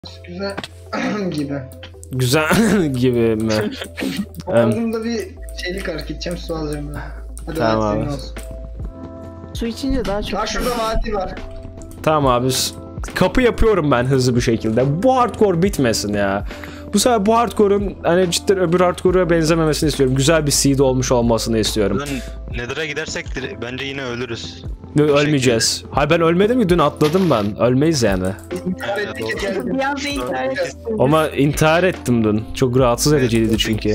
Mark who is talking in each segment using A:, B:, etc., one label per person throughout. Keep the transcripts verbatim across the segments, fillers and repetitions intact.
A: Güzel gibi.
B: Güzel gibi mi?
A: Boğazımda bir şeylik var. Gideceğim su alacağım ben. Hadi
B: tamam abi.
C: Su içince daha çok...
A: Daha şurada vadi var.
B: Tamam abi. Kapı yapıyorum ben hızlı bir şekilde. Bu hardcore bitmesin ya. Bu sefer bu hardcore'un hani cidden öbür hardcore'a benzememesini istiyorum. Güzel bir seed olmuş olmasını istiyorum.
D: Nether'a gidersek bence yine ölürüz.
B: Ölmeyeceğiz. Hayır ben ölmedim ki, dün atladım ben. Ölmeyiz yani.
A: İntihar ettik geldim.
C: Bir anda intihar ettim.
B: Ama intihar ettim dün. Çok rahatsız ediciydi çünkü.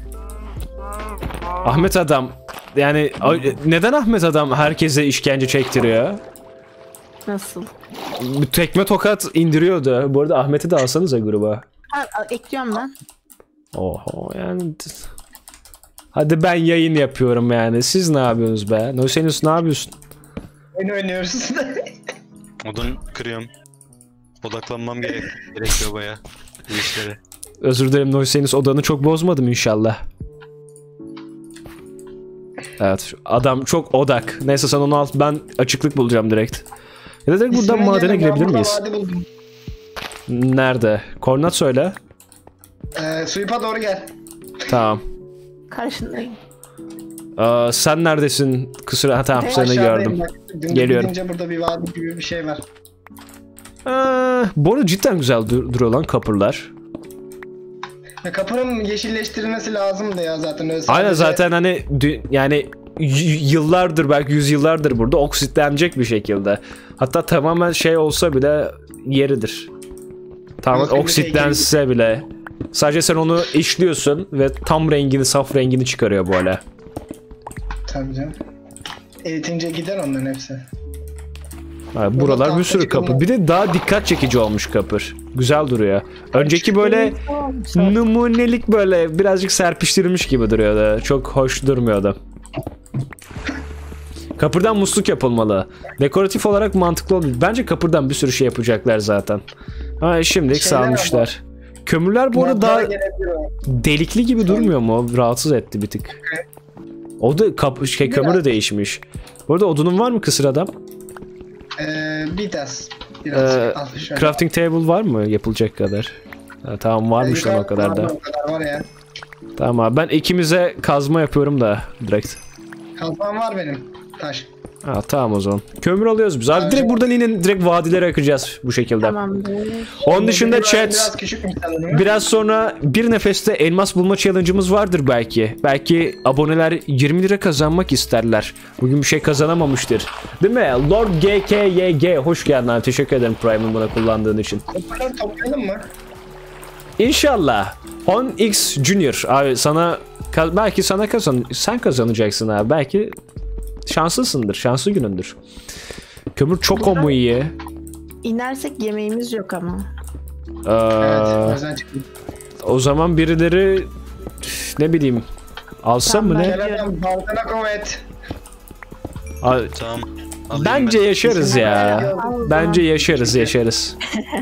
B: Ahmet adam. Yani neden Ahmet adam herkese işkence çektiriyor?
C: Nasıl?
B: Tekme tokat indiriyordu. Bu arada Ahmet'i de alsanıza gruba.
C: Ha, ekliyorum ben.
B: Oho yani. Hadi ben yayın yapıyorum yani. Siz ne yapıyorsunuz be? Nosenus ne yapıyorsun?
A: Oyun oynuyoruz.
D: Odun kırıyorum. Odaklanmam gerek gerekiyor baya bu işlere.
B: Özür dilerim Nosenus, odanı çok bozmadım inşallah. Evet, adam çok odak. Neyse sen onu al, ben açıklık bulacağım direkt. Ya da direkt buradan
A: İsmine
B: madene
A: gelin,
B: girebilir
A: ben
B: miyiz?
A: burada vadi buldum.
B: Nerede? Koordinat söyle.
A: Ee, Suyup'a doğru gel.
B: Tamam.
C: Karşındayım.
B: Ee, sen neredesin? Kusura ha, tamam seni
A: Aşağıdayım
B: gördüm.
A: bak. Dün
B: Geliyorum.
A: gidince burada bir vadi gibi bir şey var.
B: Ee, bu arada cidden güzel dur duruyor lan kapırlar.
A: Ya kapının yeşilleştirilmesi lazımdı ya zaten. Öyle
B: Aynen
A: sadece...
B: zaten hani yani yıllardır, belki yüzyıllardır burada oksitlenecek bir şekilde. Hatta tamamen şey olsa bile yeridir. Tamamen
A: Nasıl
B: oksitlense bile. Sadece sen onu işliyorsun ve tam rengini, saf rengini çıkarıyor böyle.
A: Tabii canım. Eritince gider onların hepsi.
B: Evet, buralar bir sürü kapı. Bir de daha dikkat çekici olmuş kapır. Güzel duruyor. Önceki böyle numunelik, böyle birazcık serpiştirilmiş gibi duruyordu. Çok hoş durmuyordu. Kapırdan musluk yapılmalı. Dekoratif olarak mantıklı olmuş. Bence kapırdan bir sürü şey yapacaklar zaten. Ama şimdilik
A: Şeyler
B: salmışlar. Kömürler bu arada daha delikli gibi durmuyor mu? Rahatsız etti bir tık. O da kap şey, kömür de değişmiş. Bu arada odunun var mı kısır adam?
A: Ee, biraz. Biraz.
B: Ee,
A: Al, şöyle.
B: crafting table var mı yapılacak kadar? Ha, tamam varmış lan o kadar da.
A: O kadar var ya.
B: Tamam abi, ben ikimize kazma yapıyorum da direkt.
A: Kazmam var benim. Taş.
B: Ha, tamam o zaman. Kömür alıyoruz biz. Abi direkt buradan inin, direkt vadilere akacağız bu şekilde.
C: Tamamdır.
B: Onun dışında chat,
A: Biraz küçükmüş sanırım.
B: biraz sonra bir nefeste elmas bulma challenge'ımız vardır belki. Belki aboneler yirmi lira kazanmak isterler. Bugün bir şey kazanamamıştır. Değil mi? Lord G K Y G hoş geldin abi. Teşekkür ederim Prime'ın buna kullandığın için.
A: Bunları toplayalım mı?
B: İnşallah. on x Junior abi sana belki sana kazan sen kazanacaksın abi. Belki şanslısındır. Şanslı günündür. Kömür çok o mu iyi?
C: İnersek yemeğimiz yok ama.
B: Ee,
A: Evet. O yüzden çıktım.
B: o zaman birileri ne bileyim alsa mı
C: Tamam,
B: ne?
A: Gel adam baltana kuvvet.
B: A-
D: Tamam. Alayım
B: Bence
D: ben.
B: yaşarız ya. Bence yaşarız yaşarız.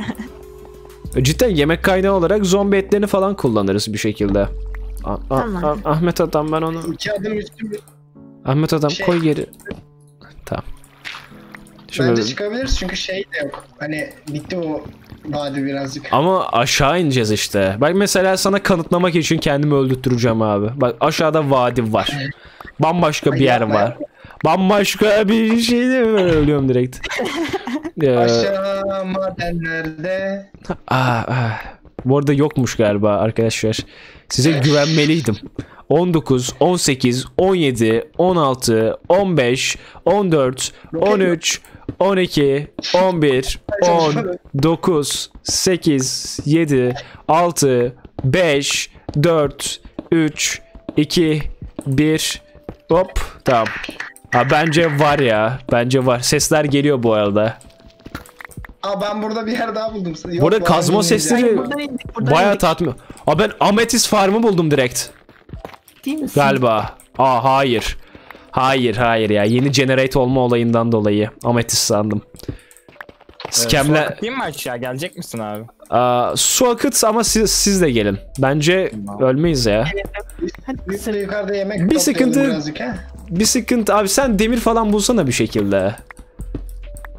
B: Cidden yemek kaynağı olarak zombi etlerini falan kullanırız bir şekilde. A- a-
C: Tamam.
B: a- Ahmet adam ben onu.
A: İki adım üstü bir...
B: Ahmet adam
A: Şey-
B: koy geri. Tamam. Şimdi
A: Bence çıkabiliriz çünkü şey de yok. Hani bitti o vadi birazcık.
B: ama aşağı ineceğiz işte. Bak mesela sana kanıtlamak için kendimi öldürteceğim abi. Bak aşağıda vadi var. Bambaşka bir yer var. Bambaşka bir şey değil mi? Ölüyorum direkt. Ee,
A: Aşağı madenlerde.
B: ah, ah. Bu arada yokmuş galiba arkadaşlar. Size güvenmeliydim. on dokuz, on sekiz, on yedi, on altı, on beş, on dört, on üç, on iki, on bir, on, dokuz, sekiz, yedi, altı, beş, dört, üç, iki, bir. Hop tamam. Ha, bence var ya. Bence var. Sesler geliyor bu arada.
A: Aa ben burada bir yer daha buldum. Yok,
B: Burada
A: bu
B: kazma
A: arada
B: sesleri
A: ineceğim.
C: Buradan indik, buradan
B: bayağı
C: indik.
B: tatmin. Aa ben Amethyst Farm'ı buldum direkt.
C: Değil misin?
B: Galiba. Aa hayır. Hayır hayır ya. Yeni generate olma olayından dolayı Amethyst sandım. Scam'le
E: Ee, Değil mi aşağı? Gelecek misin abi?
B: Aa, su akıt ama siz, siz de gelin. Bence ölmeyiz ya.
C: Hadi
A: Bir
C: kısır.
A: de yukarıda yemek
B: Bir
A: toplayalım
B: sıkıntı-
A: birazcık ha.
B: Bir sıkıntı abi, sen demir falan bulsana bir şekilde.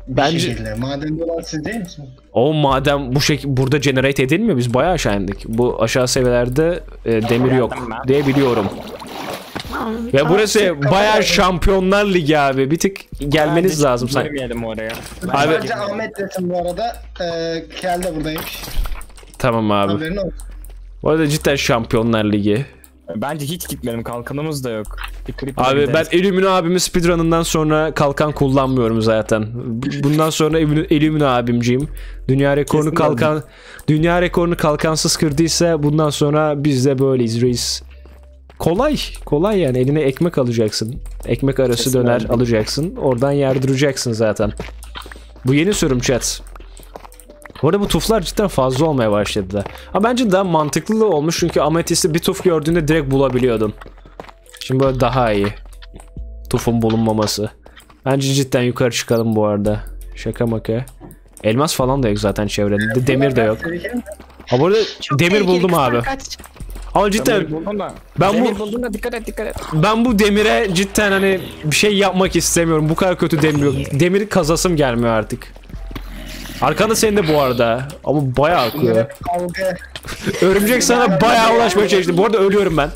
A: Bir
B: Bence
A: şekilde. Madende olan siz değil misiniz?
B: o maden bu şekilde burada generate edilmiyor. Biz bayağı aşağı indik. Bu aşağı seviyelerde e, demir yok diye biliyorum.
C: Tamam,
B: Ve
C: tamam.
B: burası bayağı Şampiyonlar Ligi abi. Bir tık gelmeniz
E: Abi,
B: lazım sanki.
E: Girmeyelim oraya.
B: Abi-
A: Bence Ahmet desin bu arada. Ee, Kel de buradaymış.
B: Tamam abi.
A: Haberin olsun.
B: Bu arada cidden Şampiyonlar Ligi.
E: Bence hiç gitmeyelim. Kalkanımız da yok. Bir Creeper'a
B: Abi ben
E: gideriz.
B: Illumina abimin speedrun'ından sonra kalkan kullanmıyorum zaten. B- Bundan sonra Illumina Illumina abimciyim. Dünya rekorunu
E: Kesin
B: kalkan dünya rekorunu kalkansız kırdıysa bundan sonra biz de böyleyiz reis. Kolay, kolay yani eline ekmek alacaksın. Ekmek arası
E: Kesin
B: döner
E: öyle.
B: alacaksın. Oradan yarduracaksın zaten. Bu yeni sürüm chat. Bu arada bu tuflar cidden fazla olmaya başladı da. Ama bence daha mantıklı da olmuş çünkü ametisti bir tuf gördüğünde direkt bulabiliyordun. Şimdi böyle daha iyi. Tufun bulunmaması. Bence cidden yukarı çıkalım bu arada. Şaka maka. Elmas falan da yok zaten çevrede. De- Demir de yok. Ha bu arada
C: Çok
B: demir
C: tehlikeli,
B: buldum
C: kısa
B: abi.
C: kaç.
B: Ama
E: Demir
B: cidden
E: buldum da.
B: Ben
E: Demir
B: bu-
E: buldum da dikkat et dikkat et.
B: ben bu demire cidden hani bir şey yapmak istemiyorum. Bu kadar kötü demir yok. Demiri kazasım gelmiyor artık. Arkanda senin de bu arada. Ama bayağı akıyor.
A: Kavga.
B: Örümcek sana bayağı ulaşmaya çalıştı. Bu arada ölüyorum ben.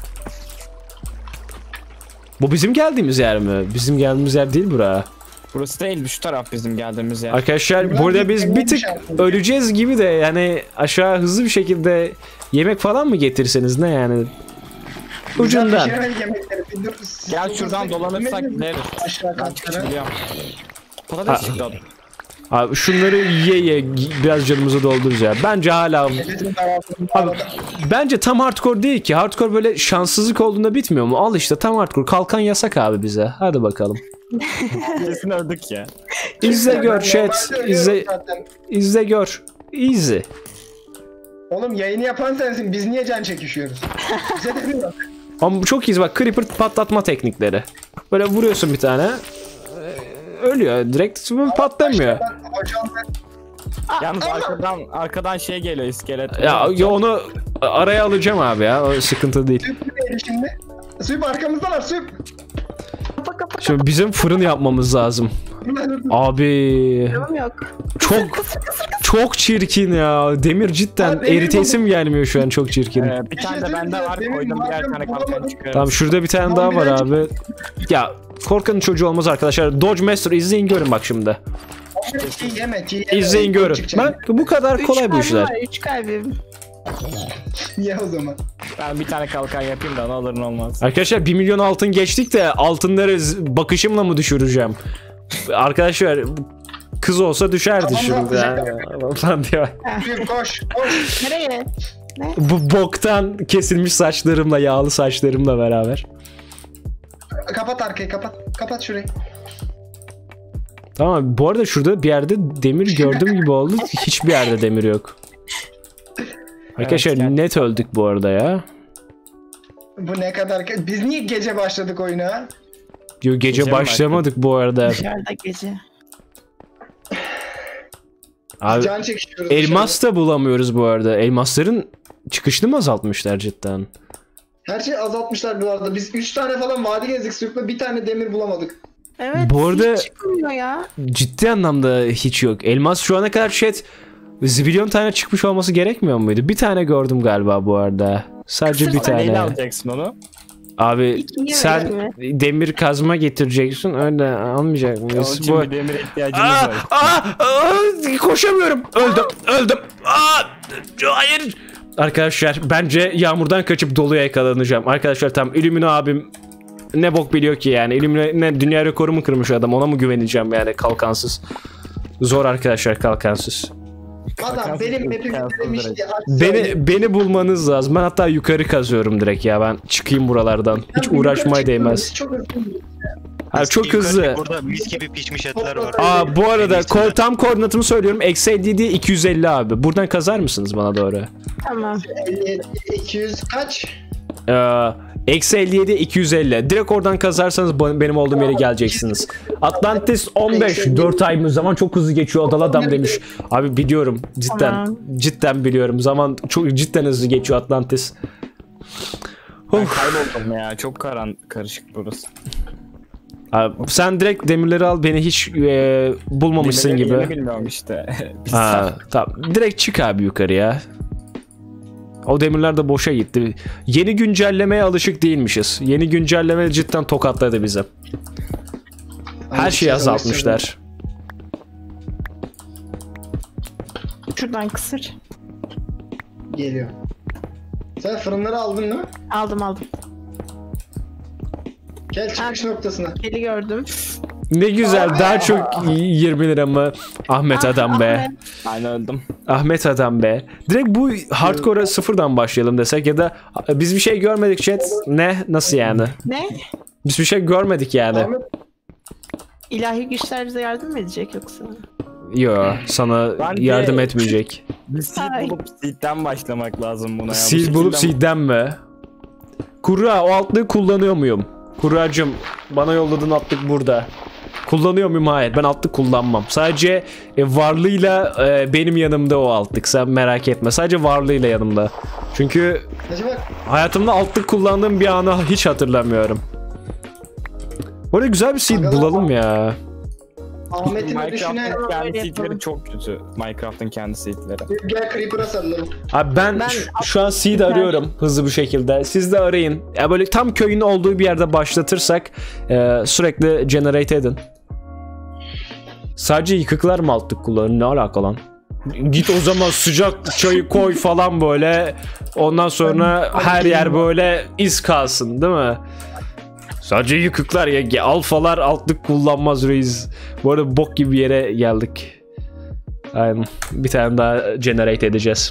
B: Bu bizim geldiğimiz yer mi? Bizim geldiğimiz yer değil bura.
E: Burası değil, şu taraf bizim geldiğimiz yer.
B: Arkadaşlar burada biz bir tık öleceğiz gibi de yani aşağı hızlı bir şekilde yemek falan mı getirseniz ne yani? Ucundan.
E: Gel şuradan dolanırsak gideriz.
A: Aşağı
E: Ben çıkış
A: katlara.
E: biliyorum. Patates çıktı adam.
B: Abi şunları ye ye biraz canımızı dolduruz ya. Bence hala abi, bence tam hardcore değil ki. Hardcore böyle şanssızlık olduğunda bitmiyor mu? Al işte tam hardcore. Kalkan yasak abi bize. Hadi bakalım.
E: Kesin öldük ya.
B: İzle gör chat.
A: Normalde
B: İzle,
A: ölüyorum zaten.
B: izle gör. Easy.
A: Oğlum yayını yapan sensin. Biz niye can çekişiyoruz? Bize de bir bak.
B: Ama bu çok iyi bak creeper patlatma teknikleri. Böyle vuruyorsun bir tane. e, Ölüyor. Direkt patlamıyor.
A: Ben hocam ben
E: Yalnız arkadan arkadan şey geliyor, iskelet.
B: Ya, ya onu araya alacağım abi ya. O sıkıntı değil.
A: süp neydi şimdi? Süp arkamızdalar süp.
C: Kapa kapa
B: Şimdi bizim fırın yapmamız lazım. Abi
C: kapam yok.
B: çok çok çirkin ya. Demir cidden
A: Abi, demir
B: eritesim gelmiyor şu an çok çirkin.
E: Ee, bir tane de bende var,
A: Demir
E: koydum birer
A: madem
E: tane kalkan
A: bulamadım.
E: çıkarım.
B: Tamam şurada bir tane daha var abi. Ya korkanın çocuğu olmaz arkadaşlar. Dodge Master izleyin görün bak şimdi.
A: Çiğ yeme çiğ yeme.
B: İzleyin görün.
A: Çıkacak.
B: Bak bu kadar kolay bu
C: kalbim
B: işler.
C: var, üç kalbim.
A: Ye o zaman.
E: Ben bir tane kalkan yapayım da ne olur ne olmaz.
B: Arkadaşlar bir milyon altın geçtik de altınları z- bakışımla mı düşüreceğim? Arkadaşlar kız olsa düşerdi
A: Tamam,
B: şimdi.
A: yapacak
B: Falan diyor.
A: Süp koş koş.
C: Nereye?
B: Bu boktan kesilmiş saçlarımla, yağlı saçlarımla beraber.
A: Kapat arkayı kapat. Kapat şurayı.
B: Tamam bu arada şurada bir yerde demir gördüğüm gibi oldu. Hiçbir yerde demir yok. Arkadaşlar
E: Evet, yani-
B: net öldük bu arada ya.
A: Bu ne kadar... Biz niye gece başladık oyuna?
B: Yo, gece
E: Gece mi
B: başlamadık bu arada.
C: Dışarıda gece.
B: Abi
A: Can çekişiyoruz.
B: elmas da bulamıyoruz bu arada. Elmasların çıkışını mı azaltmışlar cidden?
A: dışarı. Her şeyi azaltmışlar bu arada. Biz üç tane falan vadi gezdik Süp'le bir tane demir bulamadık.
C: Evet.
B: Bu arada-
C: hiç çıkmıyor ya.
B: Ciddi anlamda hiç yok. Elmas şu ana kadar chat zibilyon tane çıkmış olması gerekmiyor muydu? Bir tane gördüm galiba bu arada. Sadece bir
E: Sen neyle
B: tane.
E: alacaksın onu?
B: Abi
C: İkiye
B: sen
C: verelim
B: demir kazma getireceksin öyle almayacak
E: Onun
B: mıyız?
E: için
B: Bu...
E: bir demire ihtiyacımız
B: Aa,
E: var.
B: aa, aa, koşamıyorum. Öldüm. Öldüm. Aa, hayır. Arkadaşlar bence yağmurdan kaçıp doluya yakalanacağım. Arkadaşlar tam Illumina abim ne bok biliyor ki yani. Illumina ne dünya rekoru mu kırmış adam ona mı güveneceğim yani kalkansız. Zor arkadaşlar kalkansız.
A: Adam benim hepimiz
E: Kalkansız
A: demişti.
E: direkt.
B: Beni beni bulmanız lazım. Ben hatta yukarı kazıyorum direkt ya. Ben çıkayım buralardan. Hiç uğraşmaya değmez.
A: Çok hızlı.
B: Ha, çok
D: Yukarı
B: hızlı.
D: Burada mis gibi pişmiş etler var.
B: Aa bu arada
D: Benim
B: ko-
D: içimden.
B: tam koordinatımı söylüyorum. Eksi elli diye iki yüz elli abi. Buradan kazar mısınız bana doğru?
C: Tamam.
A: elli, iki yüz kaç?
B: Ee, Eksi elli yedi iki yüz elli. Direkt oradan kazarsanız ba- benim olduğum yere geleceksiniz. Atlantis on beş. dört ay mı? Zaman çok hızlı geçiyor. Odalı adam demiş. Abi biliyorum. Cidden.
C: Tamam.
B: Cidden biliyorum. Zaman çok cidden hızlı geçiyor Atlantis.
E: Ben
B: Of.
E: kayboldum ya. Çok karan karışık burası.
B: Abi, sen direkt demirleri al, beni hiç e, bulmamışsın
E: Demirleri yeni
B: gibi.
E: bilmiyorum işte. Bir
B: Ha, tamam. Direkt çık abi yukarıya. O demirler de boşa gitti. Yeni güncellemeye alışık değilmişiz. Yeni güncelleme cidden tokatladı bize. Her şeyi azaltmışlar.
C: Şuradan kısır.
A: Geliyor. Sen fırınları aldın değil mi?
C: Aldım aldım.
A: Gel çıkış noktasına.
C: Eli gördüm.
B: Ne güzel, daha çok yirmi lira mı? Ahmet adam be.
C: Ahmet.
E: Ben öldüm.
B: Ahmet adam be. Direkt bu hardcore'a sıfırdan başlayalım desek ya da biz bir şey görmedik chat. Ne? Nasıl yani?
C: Ne?
B: Biz bir şey görmedik yani.
A: Ahmet
C: İlahi güçler bize yardım mı edecek yoksa?
B: Yo, sana
E: Ben de-
B: yardım etmeyecek.
E: Bir seed
C: Ay.
E: bulup seed'den başlamak lazım buna ya. Bu
B: Seed bulup
E: şekilde-
B: seed'den mi? Kurra, o altlığı kullanıyor muyum? Kurracım, bana yolladığın altlık burada. Kullanıyor muyum? Hayır, ben altlık kullanmam. Sadece e, varlığıyla e, benim yanımda o altlık. Sen merak etme. Sadece varlığıyla yanımda. Çünkü
A: acaba
B: hayatımda altlık kullandığım bir anı hiç hatırlamıyorum. Bu arada güzel bir seed
A: Aga-
B: bulalım ya.
A: Ahmet'in ödüşüne
E: Minecraft'ın kendi
C: Öyle
E: seed'leri
C: yapalım.
E: çok kötü. Minecraft'ın kendi seed'leri.
A: gel Creeper'a sarılalım.
B: Abi ben,
C: Ben-
B: şu, şu an seed arıyorum hızlı bir şekilde. Siz de arayın. Ya böyle tam köyün olduğu bir yerde başlatırsak e, sürekli generate edin. Sadece yıkıklar mı altlık kullanır? Ne alaka lan? Git o zaman sıcak çayı koy falan böyle. Ondan sonra her yer böyle iz kalsın, değil mi? Sadece yıkıklar ya. Alfalar altlık kullanmaz reis. Bu arada bok gibi bir yere geldik. Aynen. Bir tane daha generate edeceğiz.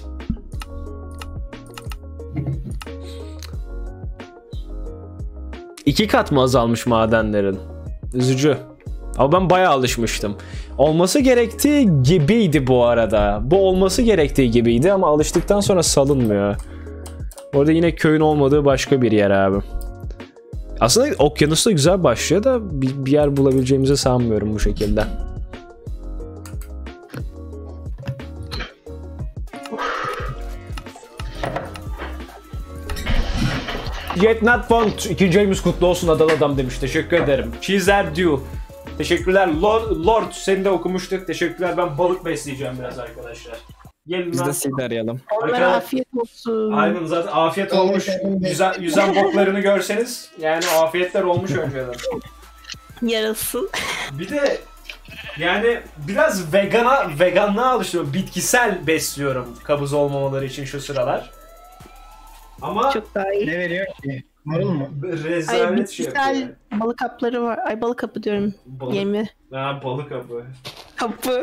B: İki kat mı azalmış madenlerin? Üzücü. Ama ben bayağı alışmıştım. Olması gerektiği gibiydi bu arada. Bu olması gerektiği gibiydi ama alıştıktan sonra salınmıyor. Orada yine köyün olmadığı başka bir yer abi. Aslında okyanusta güzel başlıyor da bir, bir yer bulabileceğimizi sanmıyorum bu şekilde. Yet Not Found ikinci ayımız kutlu olsun Adalı Adam demiş. Teşekkür ederim. Cheezer Dew. Teşekkürler. Lord, Lord seni de okumuştuk. Teşekkürler. Ben balık besleyeceğim biraz arkadaşlar. Gelin
E: Biz
B: lan.
E: de seed arayalım.
C: Onlara afiyet olsun.
B: Aynen, zaten afiyet olmuş. Yüzen, yüzen boklarını görseniz yani afiyetler olmuş önceden.
C: Yarasın.
B: Bir de yani biraz vegana veganlığa alışıyorum. Bitkisel besliyorum kabız olmamaları için şu sıralar. Ama
C: Çok daha iyi.
A: Ne veriyor ki? Marul mu?
C: Ay
B: rezalet şey yapıyor.
C: bitkisel balık kapları var. Ay balık kapı diyorum.
B: Balık.
C: Yemi.
B: Ha, balık kapı.
C: Kapı.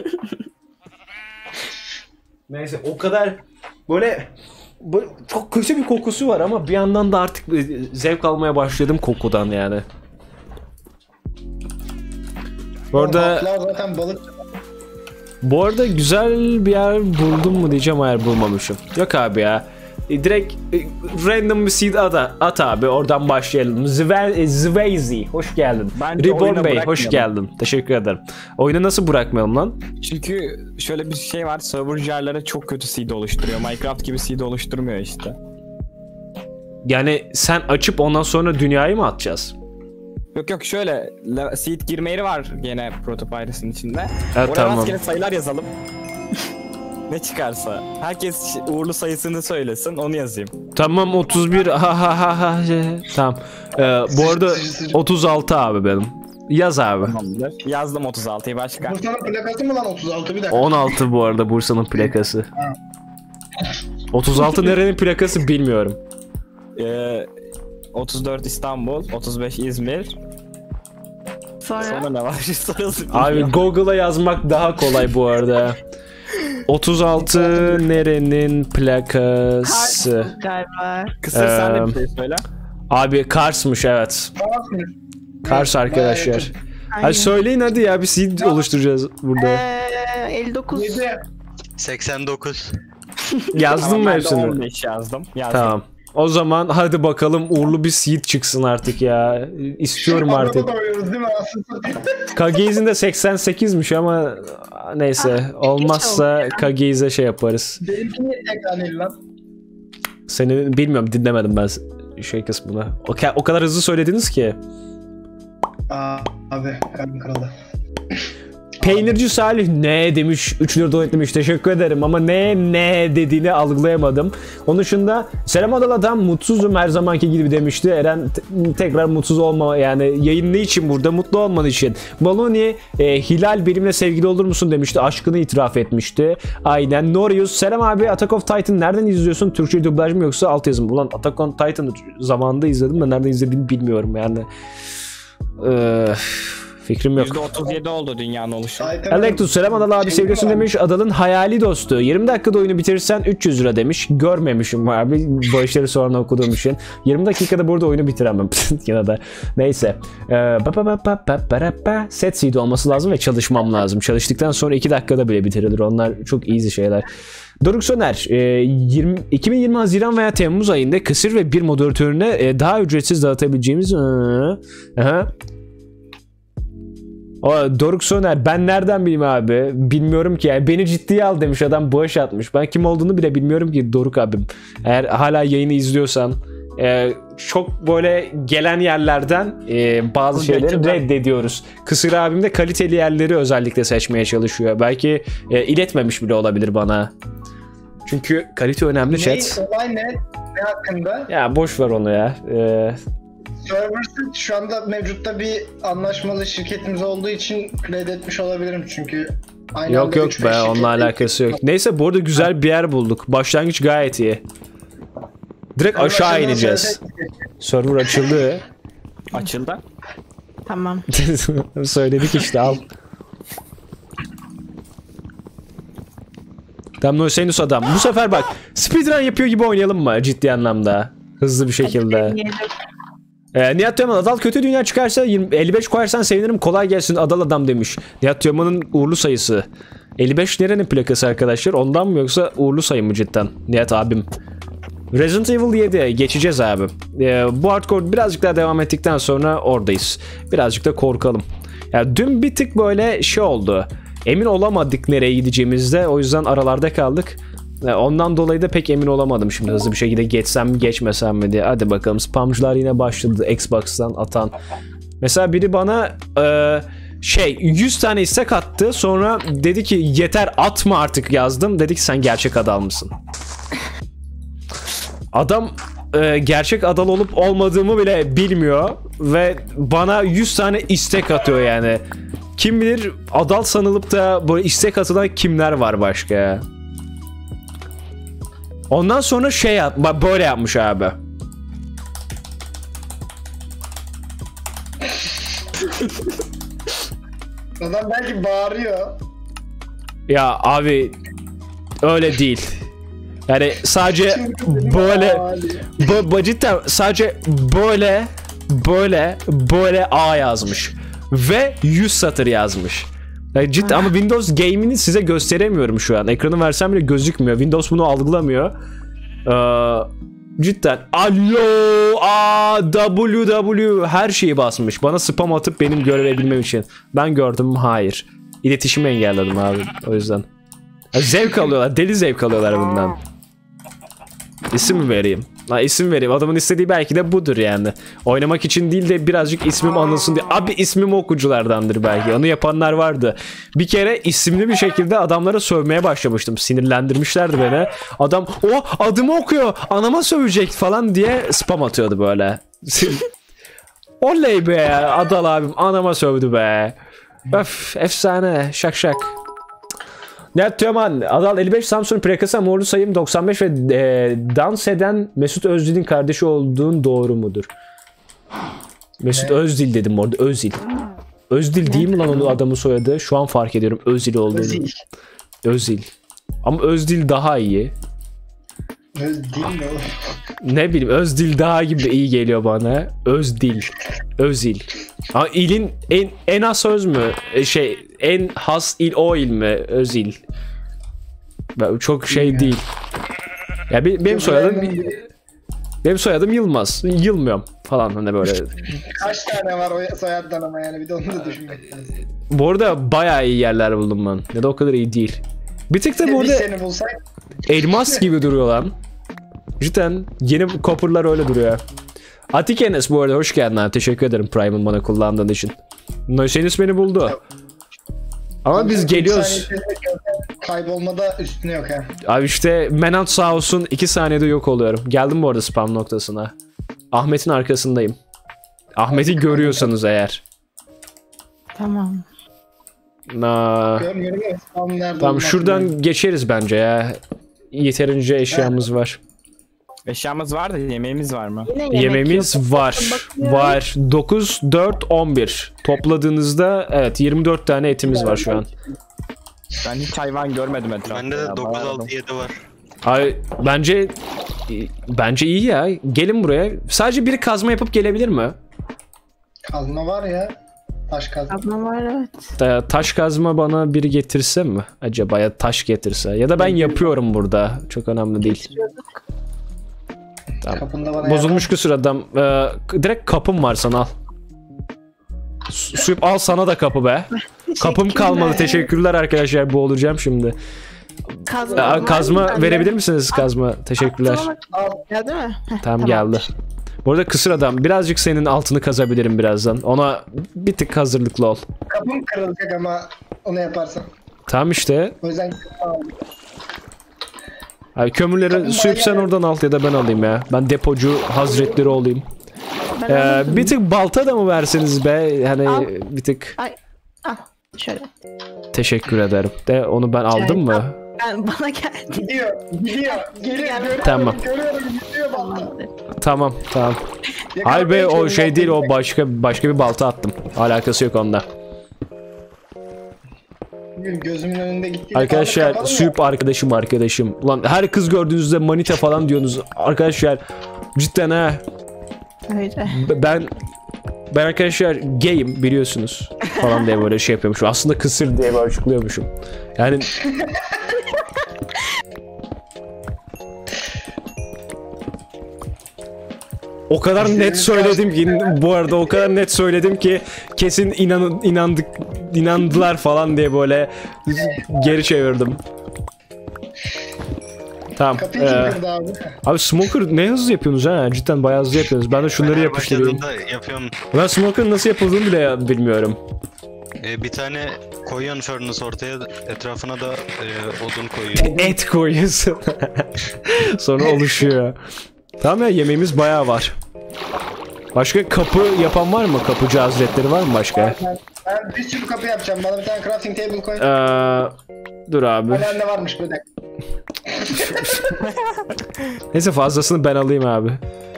B: Neyse, o kadar böyle, böyle çok kötü bir kokusu var ama bir yandan da artık zevk almaya başladım kokudan yani. Bu arada
A: Atlar zaten balık.
B: Bu arada güzel bir yer buldum mu diyeceğim, hayır bulmamışım. Yok abi ya. E, direkt e, random bir seed at, at abi, oradan başlayalım. Zve, Zveyzi hoş geldin.
E: Bence
B: Reborn
E: oyuna
B: Bey hoş
E: bırakmayalım.
B: geldin. Teşekkür ederim. Oyunu nasıl bırakmayalım lan?
E: Çünkü şöyle bir şey var. Server'cılara çok kötü seed oluşturuyor. Minecraft gibi seed oluşturmuyor işte.
B: Yani sen açıp ondan sonra dünyayı mı atacağız?
E: Yok yok şöyle le- seed girme yeri var gene Protopyrus'ın içinde.
B: Evet,
E: Oraya
B: tamam.
E: rastgele sayılar yazalım. Ne çıkarsa. Herkes uğurlu sayısını söylesin, onu yazayım.
B: Tamam, otuz bir ha ha ha ha. Tamam. Ee, bu arada otuz altı abi benim. Yaz abi.
E: Tamamdır. Yazdım otuz altıyı, başka.
A: Bursa'nın plakası mı lan otuz altı, bir dakika.
B: on altı bu arada Bursa'nın plakası. otuz altı nerenin plakası bilmiyorum.
E: Ee, otuz dört İstanbul, otuz beş İzmir.
C: Sonra.
E: Sonra ne var? Sonrası
B: Abi Google'a yazmak daha kolay bu arada. otuz altı nerenin plakası?
C: Galiba.
E: Kısır sen de
B: Ee,
E: bir şey söyle.
B: Abi Kars'mış, evet. Kars arkadaşlar.
C: Aynen.
B: Hadi söyleyin hadi ya, bir seed oluşturacağız burada.
C: Ee, elli dokuz.
A: Yedi.
D: seksen dokuz.
B: Yazdın
E: Tamam,
B: mı
E: ben de
B: hepsini?
E: on beş yazdım. yazdım.
B: Tamam. O zaman hadi bakalım uğurlu bir seed çıksın artık ya. İstiyorum artık.
A: Arada doyuyoruz değil mi? Aslında
B: Kageiz'in de seksen sekizmiş ama neyse, olmazsa Kageiz'e şey yaparız.
A: benimki niye tekrar değil lan?
B: Seni bilmiyorum, dinlemedim ben şey kısmını. O, ka- o kadar hızlı söylediniz ki.
A: Aa, abi kalbim kırıldı.
B: Peynirci Salih ne demiş, üç lira donate demiş, teşekkür ederim ama ne ne dediğini algılayamadım. Onun dışında selam Adal Adam, mutsuzum her zamanki gibi demişti. Eren tekrar mutsuz olma, yani yayın ne için burada, mutlu olman için. Baloni e, Hilal benimle sevgili olur musun demişti, aşkını itiraf etmişti. Aynen. Norius selam abi, Attack of Titan nereden izliyorsun, Türkçe dublaj mı yoksa altyazı mı? Ulan Attack on Titan'ı zamanında izledim de nereden izlediğimi bilmiyorum yani. Eee... Fikrim yok.
E: yüzde otuz yedi oldu dünyanın oluşu.
B: Electus selam Adal abi seviyorsun demiş. Adal'ın hayali dostu. yirmi dakikada oyunu bitirirsen üç yüz lira demiş. Görmemişim abi. Bu işleri sonra okuduğum için. yirmi dakikada burada oyunu bitiremem. Yine de. Neyse. Ee, set seed olması lazım ve çalışmam lazım. Çalıştıktan sonra iki dakikada bile bitirilir. Onlar çok easy şeyler. Doruk Soner, e, yirmi, iki bin yirmi Haziran veya Temmuz ayında kısır ve bir moderatörüne e, daha ücretsiz dağıtabileceğimiz e, aha. O Doruk Soner, ben nereden bileyim abi, bilmiyorum ki yani, beni ciddiye al demiş adam, bağış atmış, ben kim olduğunu bile bilmiyorum ki Doruk abim. Eğer hala yayını izliyorsan e, çok böyle gelen yerlerden e, bazı Bu şeyleri gerçekten reddediyoruz. Kısır abim de kaliteli yerleri özellikle seçmeye çalışıyor, belki e, iletmemiş bile olabilir bana. Çünkü kalite önemli
A: ne,
B: chat.
A: Olay ne? Ne hakkında?
B: Ya boş ver onu ya. Ee...
A: Server'sın şu anda mevcutta bir anlaşmalı şirketimiz olduğu için reddetmiş olabilirim çünkü. Aynı
B: yok yok be, onunla alakası yok. Neyse, bu arada güzel bir yer bulduk. Başlangıç gayet iyi. Direkt yani aşağı ineceğiz. Server açıldı.
E: Açıldı.
C: Tamam.
B: Söyledik işte, al. Tamam Hüseyinus adam. Bu sefer bak speedrun yapıyor gibi oynayalım mı ciddi anlamda? Hızlı bir şekilde. Ee, Nihat Teoman, Adal kötü dünya çıkarsa yirmi, elli beş koyarsan sevinirim, kolay gelsin Adal adam demiş. Nihat Teoman'ın uğurlu sayısı. elli beş nerenin plakası arkadaşlar? Ondan mı yoksa uğurlu sayı mı cidden? Nihat abim. Resident Evil yedi geçeceğiz abi. Ee, bu hardcore birazcık daha devam ettikten sonra oradayız. Birazcık da korkalım. Yani dün bir tık böyle şey oldu. Emin olamadık nereye gideceğimizde. O yüzden aralarda kaldık. Ondan dolayı da pek emin olamadım şimdi hızlı bir şekilde geçsem mi geçmesem mi diye. Hadi bakalım, spamcılar yine başladı Xbox'tan atan. Mesela biri bana e, şey yüz tane istek attı, sonra dedi ki yeter atma artık yazdım. Dedi ki sen gerçek Adal mısın? Adam e, gerçek Adal olup olmadığımı bile bilmiyor ve bana yüz tane istek atıyor yani. Kim bilir Adal sanılıp da böyle istek atılan kimler var başka ya. Ondan sonra şey yap, böyle yapmış abi.
A: Adam belki bağırıyor.
B: Ya abi öyle değil. Yani sadece böyle bu, bu cidden sadece böyle böyle böyle A yazmış ve yüz satır yazmış. Yani cidden ama Windows Game'ini size gösteremiyorum şu an. Ekranı versem bile gözükmüyor. Windows bunu algılamıyor. Ee, cidden. Alo, A, W, W her şeyi basmış. Bana spam atıp benim görebilmem için. Ben gördüm, hayır. İletişimi engelledim abi. O yüzden. Ya zevk alıyorlar. Deli zevk alıyorlar bundan. İsim mi vereyim? Ha, isim vereyim. Adamın istediği belki de budur yani. Oynamak için değil de birazcık ismim anılsın diye. Abi ismim okuculardandır belki. Onu yapanlar vardı. Bir kere isimli bir şekilde adamlara sövmeye başlamıştım. Sinirlendirmişlerdi beni. Adam o adımı okuyor, anama sövecek falan diye spam atıyordu böyle. Oley be, Adal abim anama sövdü be. Öf, efsane, şak şak. Nihat Teoman, Adal elli beş, Samsun plakası, morlu sayım doksan beş ve e, dans eden Mesut Özdil'in kardeşi olduğun doğru mudur? Mesut evet. Özdil dedim orada, Özil. Özdil değil mi lan onun adamın soyadı? Şu an fark ediyorum Özil olduğunu. Özil. Özil. Ama Özdil daha iyi.
A: Özdil mi?
B: Ne bileyim, Özdil daha gibi iyi geliyor bana. Özdil. Özil. Ha, ilin en en az söz mü? Şey en has il o il mi? Özil. Çok şey değil. Ya benim, benim soyadım benim soyadım Yılmaz. Yılmıyorum falan hani böyle.
A: Kaç tane var o soyaddan ama yani bir de onu da düşünmek lazım.
B: Bu arada bayağı iyi yerler buldum ben. Ya da o kadar iyi değil. Bir tık da burada elmas gibi duruyor lan. Cidden yeni copper'lar öyle duruyor. Atik Enes bu arada hoş geldin abi. Teşekkür ederim Prime'ın bana kullandığın için. Nosenis beni buldu. Ama biz geliyoruz.
A: Kaybolmada üstüne yok ha.
B: Abi işte Menant sağ olsun iki saniyede yok oluyorum. Geldim bu arada spam noktasına. Ahmet'in arkasındayım. Ahmet'i görüyorsanız eğer.
C: Tamam.
B: Na.
A: Görmüyorum ama tam nerede
B: Tamam
A: olduğunu
B: şuradan
A: hatırlıyorum.
B: geçeriz bence ya. Yeterince eşyamız var.
E: Eşyamız var da yemeğimiz var mı?
C: Yine yemek
B: Yemeğimiz
C: yok.
B: var.
C: Bakıyorum.
B: Var. dokuz, dört, on bir. Topladığınızda evet yirmi dört tane etimiz var şu an.
E: Ben hiç hayvan görmedim etrafta.
D: Bende
E: ya,
D: de dokuz,
E: bayağı
D: altı, yedi var.
B: Ay bence bence iyi ya. Gelin buraya. Sadece biri kazma yapıp gelebilir mi?
A: Kazma var ya. Taş kazma.
C: Kazma var evet.
B: Ta- Taş kazma bana biri getirse mi? Acaba ya taş getirse. Ya da ben yapıyorum burada. Çok önemli değil.
C: Getiriyorduk.
B: Tamam.
A: Kapında bana
B: Bozulmuş kusur adam. Ee, direkt kapım var sana al. Su- Suyup al sana da kapı be. Kapım kalmadı. Teşekkürler arkadaşlar. Boğulacağım şimdi.
C: Kazma,
B: Aa,
C: var
B: kazma
C: mı?
B: verebilir misiniz kazma? Teşekkürler.
C: Tamam. Ya değil mi? Heh,
B: Tamam geldi. Bu arada kısır adam birazcık senin altını kazabilirim birazdan. Ona bir tık hazırlıklı ol.
A: Kapım kırılacak ama onu yaparsan.
B: Tamam işte.
A: O yüzden
B: Abi kömürleri
A: Kapım
B: suyup
A: bana
B: sen
A: geldi.
B: oradan alt ya da ben alayım ya. Ben depocu hazretleri olayım.
C: Ben
B: Ee,
C: anladım.
B: bir tık balta da mı verseniz be? Hani
C: Al.
B: bir tık
C: Al şöyle.
B: teşekkür ederim. De onu ben aldım mı?
C: Ben, bana geldi.
A: gidiyor. Gidiyor. Geliyor. Görüyorum.
B: Tamam.
A: Görüyorum. Gidiyor bana.
B: Tamam tamam. Hayır be o şey değil, o başka başka bir balta attım. Alakası yok onda.
A: Gözümün önünde gitti.
B: Arkadaşlar Suyup arkadaşım arkadaşım. Ulan her kız gördüğünüzde manita falan diyorsunuz. Arkadaşlar cidden ha.
C: Öyle.
B: B- Ben ben arkadaşlar gayim biliyorsunuz falan diye böyle şey yapıyormuşum. Aslında kısır diye böyle açıklıyormuşum. Yani o kadar net söyledim ki bu arada o kadar net söyledim ki kesin inan inandık inandılar falan diye böyle geri çevirdim. Tamam.
A: Kapıyı
B: ee,
A: kim kırdı abi?
B: abi Smoker ne hızlı yapıyorsunuz ha? Cidden bayağı hızlı yapıyorsunuz. Ben de şunları
D: Ben her
B: yapıştırıyorum.
D: başladığımda yapıyorum.
B: Ben Smoker'ın nasıl yapıldığını bile ya- bilmiyorum.
D: Ee, bir tane koyuyorsun furnace ortaya, etrafına da e, odun koyuyorsun.
B: Et koyuyorsun. Sonra oluşuyor. Tamam ya yemeğimiz bayağı var. Başka kapı yapan var mı? Kapıcı hazretleri var mı başka?
A: Ben, ben bir sürü kapı yapacağım. Bana bir tane crafting table koy.
B: Ee, dur abi.
A: Önemli varmış böyle.
B: Neyse fazlasını ben alayım abi.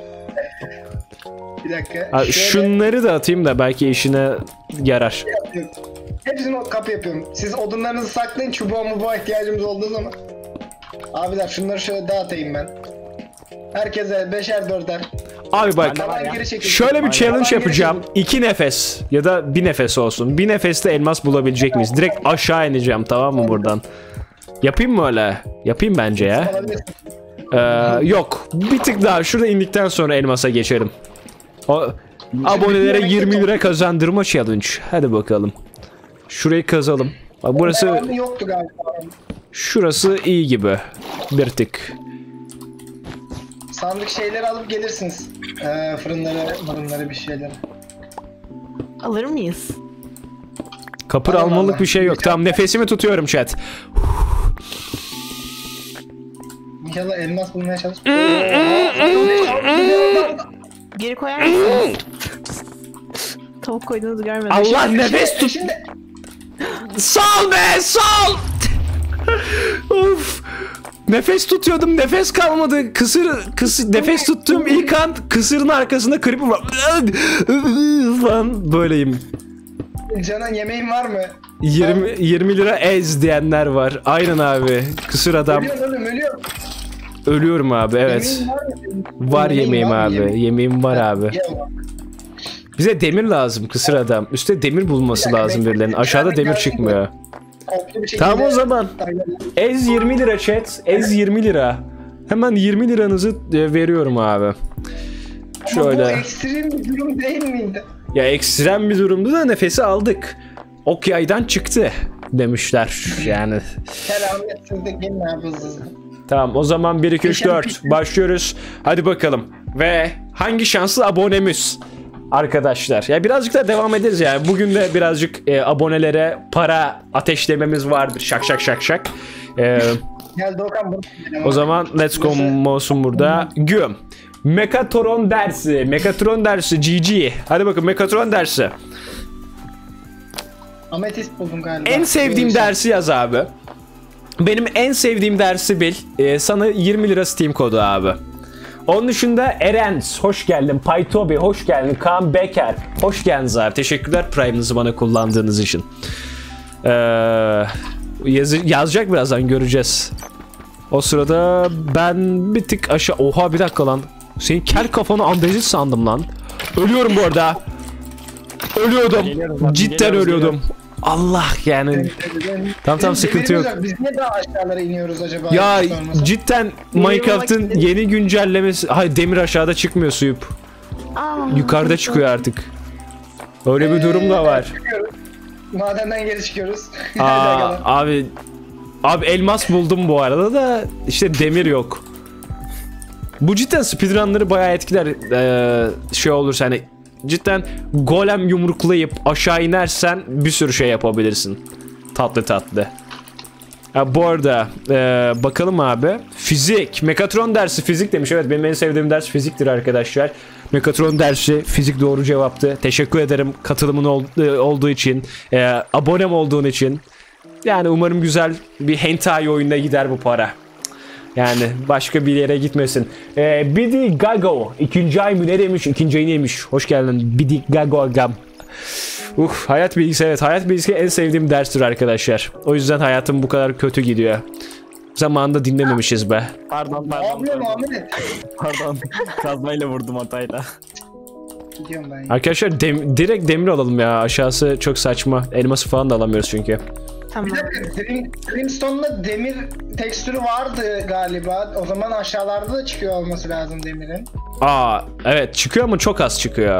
A: Bir dakika.
B: Abi
A: Şöyle
B: şunları da atayım da belki işine yarar.
A: yapıyorum. Hepsini o kapı yapıyorum. Siz odunlarınızı saklayın. Çubuğa mubuğa ihtiyacımız olduğu zaman. Abiler şunları şöyle dağıtayım ben. Herkese beşer dörder.
B: Abi bak
A: Taban geri çekilsin.
B: şöyle bir
A: Taban
B: challenge
A: geri
B: yapacağım. İki nefes ya da bir nefes olsun. Bir nefeste elmas bulabilecek miyiz? Direkt aşağı ineceğim tamam mı buradan? Yapayım mı öyle? Yapayım bence ya.
A: çekilsin. Alabilirsin.
B: Ee, yok. Bir tık daha şurada indikten sonra elmasa geçerim. O, abonelere yirmi lira kazandırma challenge. Hadi bakalım. Şurayı kazalım. Bak burası
A: Devamı yoktu galiba.
B: şurası iyi gibi. Bir tık.
A: Sandık şeyleri alıp gelirsiniz. Ee, fırınları, fırınları bir şeyler.
C: Alır mıyız?
B: Kapır
A: Allah
B: almalık
A: Allah.
B: bir şey yok. Tamam nefesimi tutuyorum chat.
A: İnşallah elmas bulmaya çalış.
C: Geri koyar mısın? Tavuk koyduğunuzu görmedim.
B: Allah nefes tut.
A: Şimdi
B: Sal be sal. Of. Nefes tutuyordum nefes kalmadı. Kısır kısır nefes tuttuğum ilk an kısırın arkasında creeper var. Falan böyleyim.
A: Canan yemeğin var mı?
B: yirmi yirmi lira ez diyenler var. Aynen abi. Kısır adam.
A: Ölüyorum oğlum ölüyorum.
B: Ölüyorum abi evet.
A: Yemeğin var mı?
B: Var yemeğim
A: var mı?
B: abi.
A: Yemeğin-
B: Yemeğim var abi.
A: Ye ulan.
B: Bize demir lazım kısır adam. Üste demir bulması lazım birilerinin. Aşağıda demir çıkmıyor.
A: Toplu bir şekilde-
B: Tamam o zaman. Ez yirmi lira chat. Ez yirmi lira. Hemen yirmi liranızı e, veriyorum abi.
A: Ama bu
B: Şöyle.
A: ekstrem bir durum değil miydi?
B: Ya ekstrem bir durumdu da nefesi aldık. Ok yaydan çıktı demişler yani.
A: Keramet sizdeki ne yapıyorsunuz?
B: Tamam o zaman bir iki üç dört başlıyoruz. Hadi bakalım. Ve hangi şanslı abonemiz? Arkadaşlar ya birazcık da devam ederiz yani. Bugün de birazcık e, abonelere para ateşlememiz vardır. Şak şak şak şak. E,
A: Gel Doğukan burada.
B: o zaman let's go mouse'um burada. Güm. Mekatron dersi. Mekatron dersi G G. Hadi bakın Mekatron dersi.
A: Ametist buldum galiba.
B: En sevdiğim
A: Böyle
B: dersi yaz abi. Benim en sevdiğim dersi bil. Ee, sana yirmi lira Steam kodu abi. Onun dışında Erens hoş geldin. Paytobi hoş geldin. Kaan Beker hoş geldiniz abi. Teşekkürler Prime'ınızı bana kullandığınız için. Ee, yazı, yazacak birazdan göreceğiz. O sırada ben bir tık aşağı... Oha bir dakika lan. Senin kel kafanı andezit sandım lan. Ölüyorum bu arada. Ölüyordum.
E: Geliyorum,
B: Cidden
E: geliyoruz,
B: ölüyordum. Allah yani. Tamam tamam sıkıntı yok.
A: Biz niye daha aşağılara iniyoruz acaba?
B: Ya
A: Sorması.
B: cidden
C: Demir
B: Minecraft'ın
C: olmak
B: yeni güncellemesi... Hayır demir aşağıda çıkmıyor Suyup.
C: Aa,
B: Yukarıda çıkıyor artık. Öyle bir durum da var.
A: Çıkıyoruz. Madenden geri çıkıyoruz.
B: Aa, abi abi elmas buldum bu arada da işte demir yok. Bu cidden speedrunları bayağı etkiler. Ee, şey olursa hani cidden golem yumruklayıp aşağı inersen bir sürü şey yapabilirsin. Tatlı tatlı. Ha, bu arada e, bakalım abi. Fizik. Mekatron dersi fizik demiş. Evet benim en sevdiğim ders fiziktir arkadaşlar. Mekatron dersi fizik doğru cevaptı. Teşekkür ederim katılımın ol, e, olduğu için. E, abonem olduğun için. Yani umarım güzel bir hentai oyununa gider bu para. Yani başka bir yere gitmesin. Ee, Bidi Gago. İkinci ay mı ne demiş? İkinci ay neymiş? Hoş geldin Bidi Gago agam. Uh, hayat bilgisi evet. Hayat bilgisi en sevdiğim derstir arkadaşlar. O yüzden hayatım bu kadar kötü gidiyor. Zamanında dinlememişiz be.
E: Pardon
A: Ne
E: pardon.
A: yapıyor
E: Pardon.
A: Muhammed?
E: Pardon. Kazmayla vurdum hatayla.
A: Gidiyorum ben.
B: Arkadaşlar dem direkt demir alalım ya. Aşağısı çok saçma. Elması falan da alamıyoruz çünkü.
C: tamam.
A: Bir dakika, Dream, Dreamstone'da demir tekstürü vardı galiba. O zaman aşağılarda da çıkıyor olması lazım demirin.
B: Aa evet çıkıyor ama çok az çıkıyor.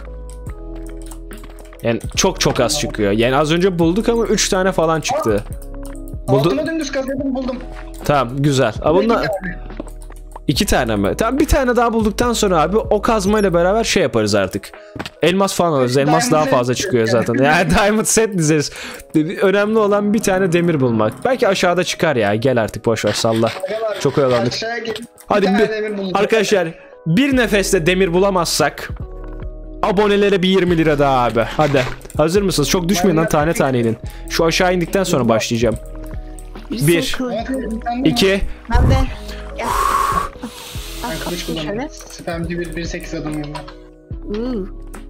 B: Yani çok çok az çıkıyor. Yani az önce bulduk ama üç tane falan çıktı. Buldu.
A: Altına dümdüz kazıdım buldum.
B: Tamam güzel. Ama bunlar iki tane mi? Tamam bir tane daha bulduktan sonra abi o kazmayla beraber şey yaparız artık. Elmas falan alırız. Elmas daha
A: Diamond
B: fazla
A: set
B: çıkıyor
A: yani.
B: zaten. Yani diamond set dizeriz. Önemli olan bir tane demir bulmak. Belki aşağıda çıkar ya. Gel artık boş ver salla. Çok oyalandık.
A: Aşağıya gel.
B: Hadi
A: tane
B: bir,
A: demir buldum.
B: arkadaşlar bir nefeste demir bulamazsak abonelere bir yirmi lira daha abi. Hadi. Hazır mısınız? Çok düşmeyin lan tane tane inin. Şu aşağı indikten sonra başlayacağım. Bir.
C: sürü
A: Evet,
C: kılıç-
A: sen de mi?
B: iki.
C: Ben de. Gel.
A: Ben kılıç
C: Şöyle.
A: kullanıyorum. Spamci bir bir sekiz adamıyım ben.
C: Uuu.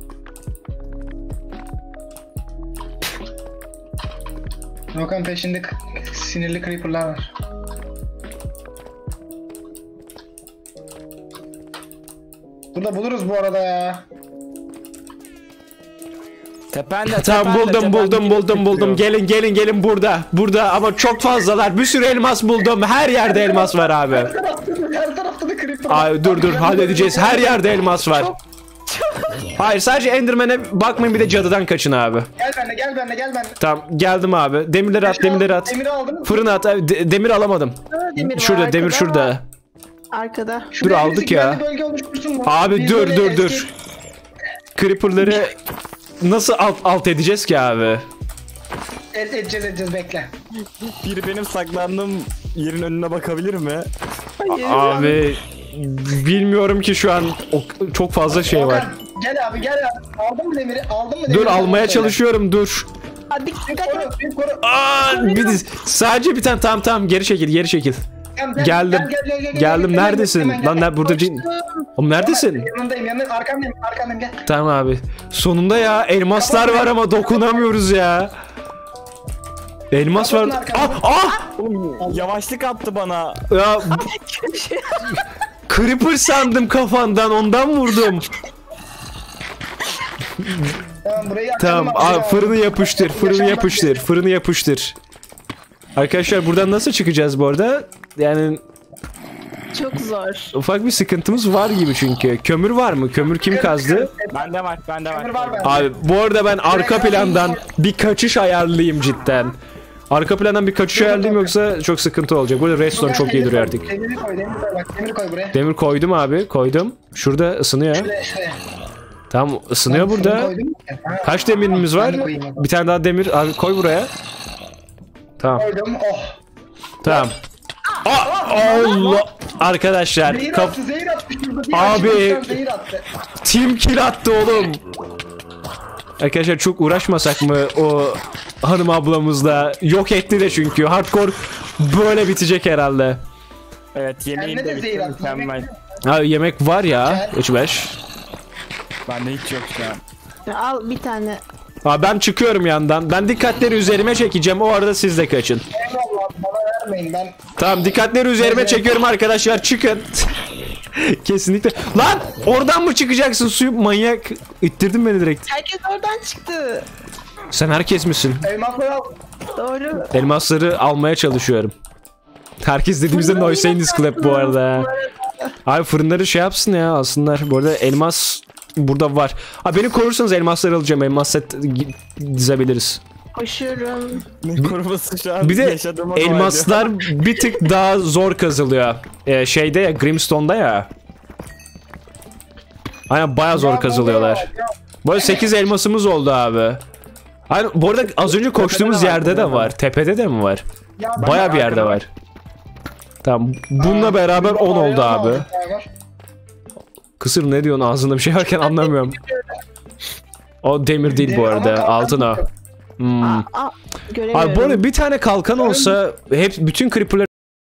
A: Rokan peşinde k- sinirli creeper'lar var. Burada buluruz bu arada ya.
E: Tepende
B: Tamam
E: tepende,
B: buldum
E: tepende
B: buldum
E: yine
B: buldum buldum.
E: titriyor.
B: Gelin gelin gelin burada. Burada ama çok fazlalar. Bir sürü elmas buldum. Her yerde elmas var abi.
A: Her tarafta, her tarafta da creeper var.
B: Ay dur dur halledeceğiz. Her yerde elmas var. Hayır sadece Enderman'e bakmayın bir de cadıdan kaçın abi.
A: Gel benimle gel benimle gel benimle.
B: Tamam geldim abi. Demirleri at demirleri at.
A: Demiri aldın mı?
B: Fırına at. Ay, de- demir alamadım.
C: Demir var
B: Şurada demir
C: arkada.
B: şurada.
C: Arkada.
A: Şuraya
B: aldık
A: birisi
B: ya.
A: güvenli bölge oluştursun mu?
B: Abi
A: Biz
B: dur
A: böyle
B: dur
A: eski-
B: dur. Creeper'ları nasıl alt, alt edeceğiz ki abi?
A: Et, edeceğiz edeceğiz bekle.
E: Biri benim saklandığım yerin önüne bakabilir mi?
C: Hayır.
B: Abi bilmiyorum ki şu an o, çok fazla şey var.
A: Rokan, gel abi gel abi. Aldın mı demiri? Aldın mı demiri?
B: Dur
A: Tamam,
B: almaya
A: söyle.
B: çalışıyorum dur.
C: Hadi dikkat
A: Koru,
C: et.
A: bir koru.
B: Aa, bir de- sadece bir tane tamam tamam geri çekil geri çekil.
A: Gel, gel,
B: Geldim.
A: gel, gel, gel, gel,
B: Geldim
A: gel, gel,
B: neredesin?
A: hemen gel,
B: Lan
A: gel.
B: ne burada cin. Oğlum neredesin?
A: Yanındayım yanındayım arkandayım arkandayım gel.
B: Tamam abi. Sonunda ya elmaslar var ama dokunamıyoruz ya. Elmas var. Ah ah!
E: Oğlum yavaşlık attı bana.
B: Ya Creeper sandım kafandan ondan vurdum.
A: Tamam burayı
B: Tamam
A: yakalım
B: aa,
A: abi.
B: fırını yapıştır fırını
A: Yaşanmaz
B: yapıştır
A: bir-
B: fırını yapıştır. Arkadaşlar buradan nasıl çıkacağız bu arada? Yani
C: Çok zor.
B: ufak bir sıkıntımız var gibi çünkü. Kömür var mı? Kömür kim kazdı?
E: Bende var bende var.
A: Kömür var bende.
B: Abi bu arada ben arka plandan bir kaçış ayarlıyım cidden. Arka plandan bir kaçış ayarlayayım yoksa çok sıkıntı olacak. Burada redstone çok iyi duruyor artık.
A: Demiri koy, demiri koy. Bak demiri koy buraya.
B: Demir koydum abi, koydum. Şurada ısınıyor.
A: Şuraya, şuraya.
B: Tamam, ısınıyor
A: Şunu
B: burada.
A: koydum. Ha,
B: Kaç demirimiz var?
A: ben de koyayım o zaman.
B: Bir tane daha demir abi koy buraya. Tamam,
A: Koydum. Oh.
B: tamam. Aa, Allah! Arkadaşlar,
A: Zehir
B: kap
A: attı, zehir attı. Şurada bir
B: Abi.
A: açıklıktan zehir attı.
B: team kill attı oğlum. Arkadaşlar çok uğraşmasak mı o hanım ablamızla? Yok etti de çünkü. Hardcore böyle bitecek herhalde.
E: Evet yemeğim
A: Kendine
E: de
A: de
E: bitti
A: zehir attı.
E: mükemmel.
B: Abi yemek var ya. üç beş.
E: Bende hiç yok şu an.
C: Al bir tane.
B: Abi ben çıkıyorum yandan. Ben dikkatleri üzerime çekeceğim. O arada siz de kaçın.
A: Eyvallah bana vermeyin ben.
B: Tamam, dikkatleri üzerime çekiyorum arkadaşlar. Çıkın. Kesinlikle. Lan oradan mı çıkacaksın suyu manyak? İttirdin beni direkt.
C: Herkes oradan çıktı.
B: Sen herkes misin?
A: Elmasları al.
C: Doğru.
B: Elmasları almaya çalışıyorum. Herkes dediğimizde Noise'iniz Club bu arada. Abi fırınları şey yapsın ya aslında. Bu arada elmas burada var. Abi beni korursanız elmasları alacağım. Elmas set dizebiliriz.
C: Koşuyorum.
E: Kuruması şu an
B: Bir de
E: yaşadığıma dua
B: elmaslar bir tık daha zor kazılıyor. Ee, şeyde ya, Grimstone'da ya. Aynen baya zor kazılıyorlar. Bu arada sekiz elmasımız oldu abi. Hani bu arada az önce koştuğumuz yerde de var. Tepede de mi var? Baya bir yerde var. Tamam. Bununla beraber on oldu abi. Kısır ne diyorsun, ağzında bir şey varken anlamıyorum. O demir değil bu arada, altın o. Hmm.
C: Aa, aa, göremiyorum.
B: Abi bu arada bir tane kalkan olsa hep bütün creeper'lar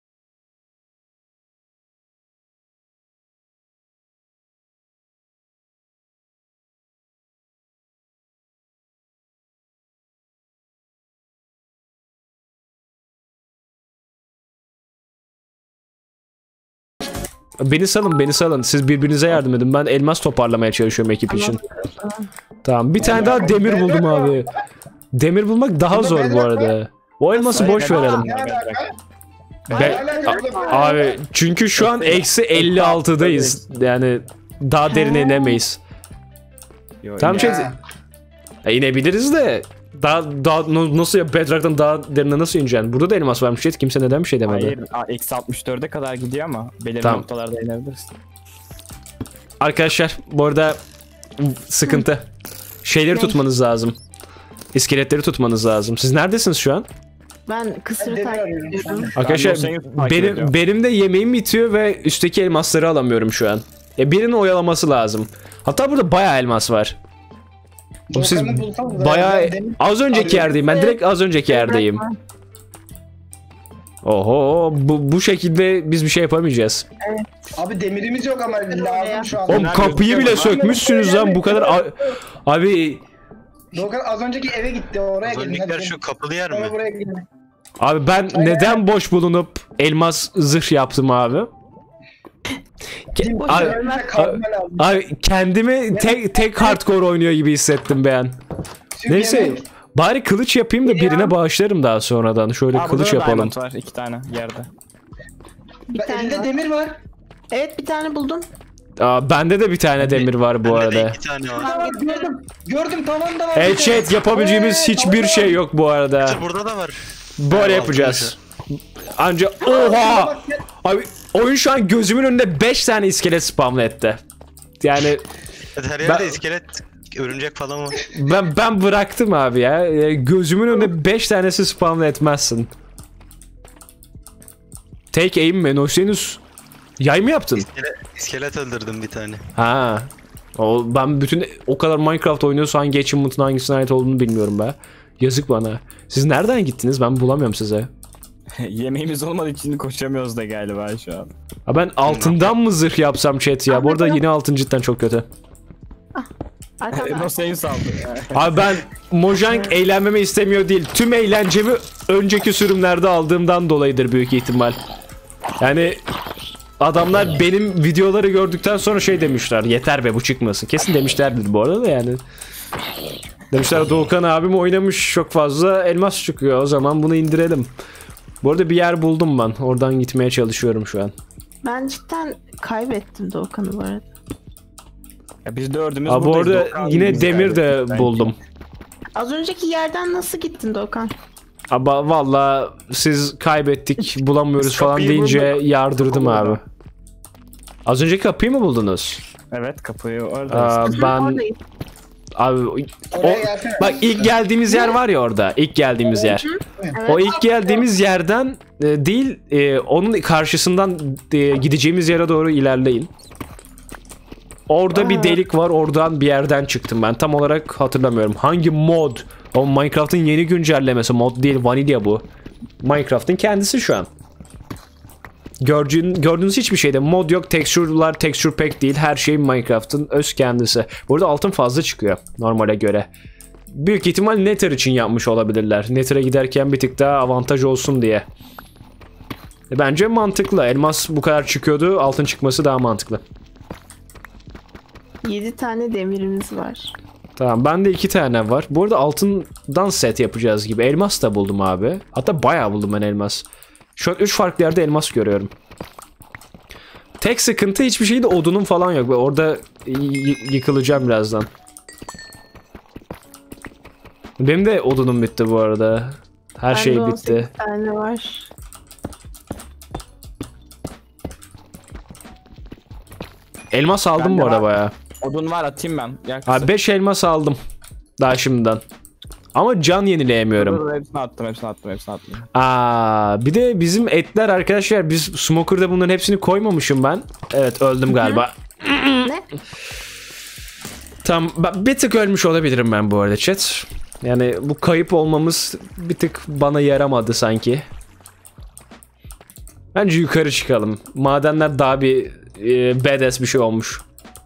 B: Beni salın, beni salın. Siz birbirinize yardım edin. Ben elmas toparlamaya çalışıyorum ekip için. Tamam, bir tane daha demir buldum abi. Demir bulmak daha zor bu arada. O elması boş verelim. Be- A- abi çünkü şu an eksi elli altıdayız. Yani daha derine inemeyiz.
E: Yok,
B: Tamam şey
A: Ya.
B: e, inebiliriz de daha, daha no- nasıl ya, Bedrock'tan daha derine nasıl ineceksin? Burada da elmas varmış. Hiç kimse neden bir şey demedi.
E: Hayır, a- eksi altmış dörde kadar gidiyor ama belirli
B: Tamam.
E: noktalarda inebiliriz.
B: Arkadaşlar bu arada sıkıntı. Şeyleri
C: Ne?
B: tutmanız lazım. İskeletleri tutmanız lazım. Siz neredesiniz şu an?
C: Ben kısırı
A: Ben
C: takip
A: demiyorum.
C: ediyorum.
B: Arkadaşlar
E: de o seni takip
B: benim
E: ediyorum.
B: benim de yemeğim bitiyor ve üstteki elmasları alamıyorum şu an. E birinin oyalaması lazım. Hatta burada bayağı elmas var. Oğlum siz
A: Volkan'ı bulsanız
B: bayağı
A: ben demir-
B: az önceki
A: Abi-
B: yerdeyim. Ben direkt az önceki yerdeyim. Oho, bu bu şekilde biz bir şey yapamayacağız.
A: Abi demirimiz yok ama lazım şu an.
B: Oğlum kapıyı bile sökmüşsünüz lan, bu kadar a- abi
A: Doğukan az önceki eve gitti oraya
D: Az
A: gidin.
D: öncekiler
A: hadi.
D: şu kapılı yer
A: Sonra
D: mi?
A: buraya gidin.
B: abi ben neden boş bulunup elmas zırh yaptım abi? Ke-
C: Boş
B: abi,
C: ver.
A: Önümüze kazma lazım.
B: abi kendimi tek tek hardcore oynuyor gibi hissettim ben.
A: Çünkü
B: Neyse
A: yemek-
B: bari kılıç yapayım da birine bağışlarım daha sonradan. Şöyle
E: Aa,
B: kılıç
E: burada da
B: yapalım.
E: diamond var iki tane yerde.
C: Bir
A: Ben-
C: tane
A: Elinde
C: var.
A: demir var.
C: Evet bir tane buldum.
B: Aa, bende de bir tane demir var bu
D: Bende de
B: arada.
D: iki tane var.
A: Tamam, gördüm. Gördüm tavanda var.
B: Evet chat, yapabileceğimiz
A: Evet,
B: hiçbir
A: tavanda
B: şey
A: var.
B: yok bu arada.
D: Burada da var.
B: Böyle
D: Altın
B: yapacağız. Anca oha! Abi oyun şu an gözümün önünde beş tane iskelet spamla etti. Yani
D: Evet, her yerde
B: Ben-
D: iskelet, örümcek falan var.
B: ben ben bıraktım abi ya. E, Gözümün önünde beş tanesi spamla etmezsin. Take aim mi? Nosenus yay mı yaptın?
D: İskelet, iskelet öldürdüm bir tane.
B: Ha. O, ben bütün o kadar Minecraft oynuyorsa hangi achievement'ın hangisine ait olduğunu bilmiyorum be. Yazık bana. Siz nereden gittiniz? Ben bulamıyorum size.
E: Yemeğimiz olmadığı için koşamıyoruz da galiba şu an.
B: Ha ben altından mı zırh yapsam chat ya? Bu arada yine altın cidden çok kötü.
C: Arkamda.
E: No seni saldı.
B: Abi ben Mojang eğlenmemi istemiyor değil. Tüm eğlencemi önceki sürümlerde aldığımdan dolayıdır büyük ihtimal. Yani adamlar benim videoları gördükten sonra şey demişler. Yeter be bu çıkmasın. Kesin demişlerdir bu arada da yani. Demişler Doğukan abim oynamış çok fazla elmas çıkıyor. O zaman bunu indirelim. Bu arada bir yer buldum ben. Oradan gitmeye çalışıyorum şu an.
C: Ben cidden kaybettim Doğukan'ı bu arada.
E: Ya biz dördümüz
B: Aa, bu
E: buradayız.
B: arada
E: Doğukan
B: yine
E: bizi
B: demir de
E: kaybetti belki.
B: buldum.
C: Az önceki yerden nasıl gittin Doğukan?
B: Ama valla siz kaybettik bulamıyoruz
E: Biz
B: falan
E: kapıyı
B: deyince
E: bulduk.
B: yardırdım
E: Kapı
B: abi.
E: buldum.
B: Az önceki kapıyı mı buldunuz?
E: Evet, kapıyı orada.
B: Aa,
E: işte.
B: ben
C: Oradayım.
B: abi o-
A: Oraya gelsene.
B: bak ilk geldiğimiz yer var ya orada. İlk geldiğimiz yer.
C: Evet.
B: O ilk geldiğimiz yerden e, değil e, onun karşısından e, gideceğimiz yere doğru ilerleyin. Orada bir
C: Aa.
B: delik var. Oradan bir yerden çıktım ben. Tam olarak hatırlamıyorum. Hangi mod? O Minecraft'ın yeni güncellemesi. Mod değil, vanilya bu. Minecraft'ın kendisi şu an. Gördüğün, gördüğünüz hiçbir şeyde mod yok. Texture'lar texture pack değil. Her şey Minecraft'ın öz kendisi. Burada altın fazla çıkıyor normale göre. Büyük ihtimal Nether için yapmış olabilirler. Nether'a giderken bir tık daha avantaj olsun diye. Bence mantıklı. Elmas bu kadar çıkıyordu. Altın çıkması daha mantıklı.
C: yedi tane demirimiz var.
B: Tamam, bende iki tane var. Bu arada altından set yapacağız gibi. Elmas da buldum abi. Hatta bayağı buldum ben elmas. Şu an üç farklı yerde elmas görüyorum. Tek sıkıntı hiçbir şeyde odunum falan yok. Orada y- yıkılacağım birazdan. Benim de odunum bitti bu arada. Her
C: Bende
B: şey
C: on
B: bitti.
C: sekiz tane var.
B: Elmas aldım
E: Bende
B: bu arada
E: var.
B: bayağı.
E: Odun var, atayım ben. Gel kızım.
B: Abi beş elmas aldım. Daha şimdiden. Ama can yenileyemiyorum.
E: Dur, dur, hepsini attım, hepsini attım, hepsini attım.
B: Aa, bir de bizim etler arkadaşlar, biz Smoker'da bunların hepsini koymamışım ben. Evet, öldüm galiba.
C: Ne?
B: Tam ben bir tık ölmüş olabilirim ben bu arada chat. Yani bu kayıp olmamız bir tık bana yaramadı sanki. Bence yukarı çıkalım. Madenler daha bir e, badass bir şey olmuş.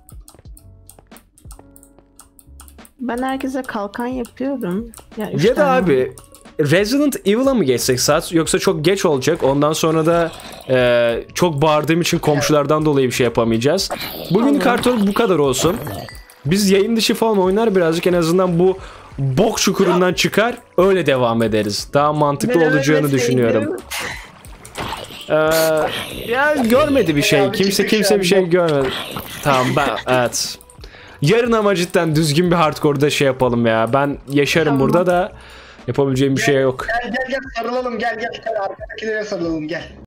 C: Ben herkese kalkan yapıyorum. Ya, üç
B: Ya da
C: tane
B: abi Resident Evil'a mı geçsek saat, yoksa çok geç olacak, ondan sonra da e, çok bağırdığım için komşulardan dolayı bir şey yapamayacağız. Bugün karton bu kadar olsun. Biz yayın dışı falan oynar birazcık, en azından bu bok çukurundan çıkar, öyle devam ederiz. Daha mantıklı
C: Ben
B: olacağını
C: ölmeseydim-
B: düşünüyorum. Ee, ya görmedi bir şey.
A: Abi
B: Kimse
A: çıkış
B: kimse bir
A: yani,
B: şey
A: bok.
B: görmedi. Tamam, ben evet. Yarın ama cidden düzgün bir hardcore'da şey yapalım ya. Ben yaşarım
C: Tamam.
B: burada da yapabileceğim bir şey yok.
A: Gel gel gel sarılalım gel gel. Gel arkadakilere sarılalım gel.